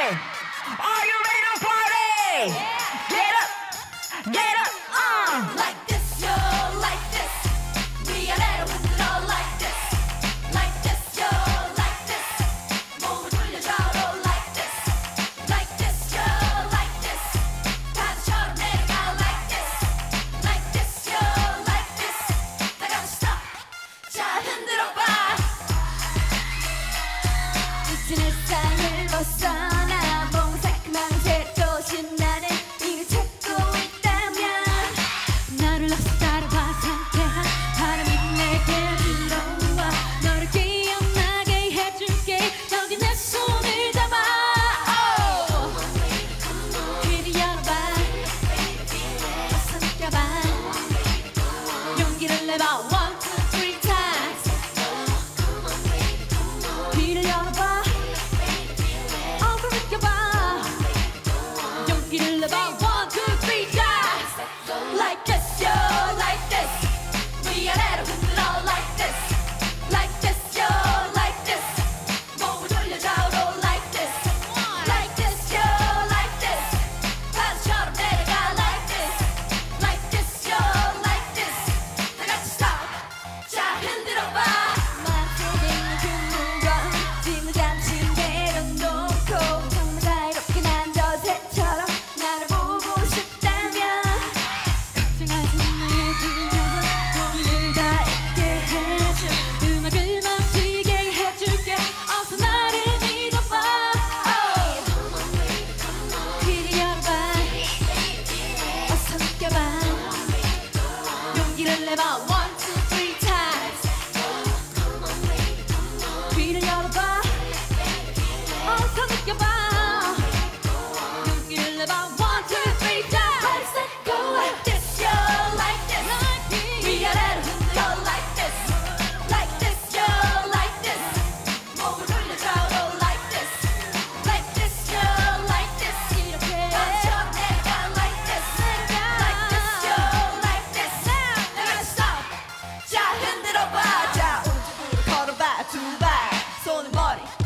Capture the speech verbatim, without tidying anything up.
Are you ready to party? Get up, get up, uh. Like this, yo, like this. 위아래로 흔들어 like this. Like this, yo, like this. 몸을 돌려줘도 like this. Like this, yo, like this. 바다처럼 내려가 like this. Like this, yo, like this. 다 같이 stop. 자, 흔들어봐. 잊은 일상을 벗어나 뭔가 새콤한 새로 신나는 이를 찾고 있다면 나를 앞서 따라와 상쾌한 바람이 내게 들어와 너를 기억나게 해줄게 여기 내 손을 잡아 귀를 열어봐 어서 느껴봐 용기를 내봐 one two three times 귀를 열어봐 어서 느껴봐 용기를 내봐 one two three times like this yo like this 위아래로 흔들어 like this like this yo like this 몸을 돌려줘도 like this like this yo like this 바다처럼 내려가 like this like this yo like this 다 같이 stop 자 흔들어봐 맘속에 있는 금물과 짐을 잠시 내려놓고 정말 자유롭게 난 저 새처럼 나를 보고 싶다면 걱정하지 마 고민을 다 잊게 해줘 음악을 멈추게 해줄게 어서 나를 믿어봐 귀를 열어봐 어서 느껴봐 용기를 내봐 one two three times 귀를 열어봐 어서 느껴봐 용기를 내봐 one two three times Let's let go like this yo like this 위아래로 흔들어 like this like this yo like this 몸을 돌려줘도 like this like this yo like this 이렇게 바다처럼 내려가 like this like this yo like this 내가 stop 자 흔들어봐 자 오른쪽으로 걸어봐 두 발 손을 머리